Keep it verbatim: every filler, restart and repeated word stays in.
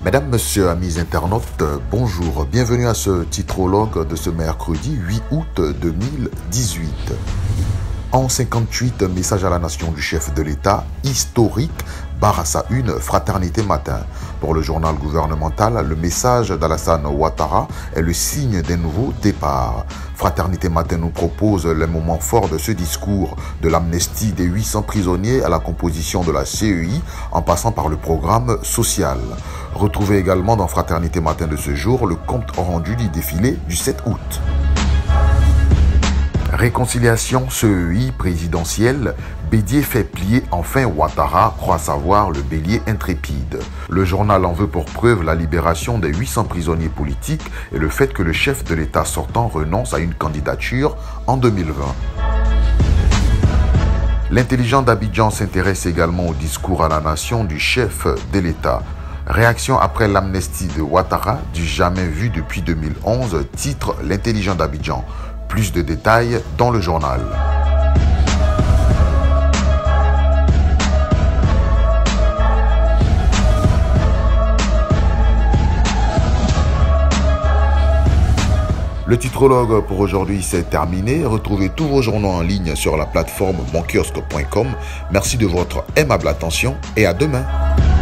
Mesdames, Messieurs, amis internautes, bonjour. Bienvenue à ce titrologue de ce mercredi huit août deux mille dix-huit. En cinquante-huit, message à la nation du chef de l'État, historique, barre à sa une, Fraternité Matin. Pour le journal gouvernemental, le message d'Alassane Ouattara est le signe d'un nouveau départ. Fraternité Matin nous propose les moments forts de ce discours, de l'amnistie des huit cents prisonniers à la composition de la C E I, en passant par le programme social. Retrouvez également dans Fraternité Matin de ce jour le compte rendu du défilé du sept août. Réconciliation C E I présidentielle, Bédié fait plier enfin Ouattara, croit savoir le bélier intrépide. Le journal en veut pour preuve la libération des huit cents prisonniers politiques et le fait que le chef de l'État sortant renonce à une candidature en deux mille vingt. L'intelligent d'Abidjan s'intéresse également au discours à la nation du chef de l'État. Réaction après l'amnistie de Ouattara, du jamais vu depuis deux mille onze, titre l'intelligent d'Abidjan. Plus de détails dans le journal. Le titrologue pour aujourd'hui c'est terminé. Retrouvez tous vos journaux en ligne sur la plateforme mon kiosque point com. Merci de votre aimable attention et à demain.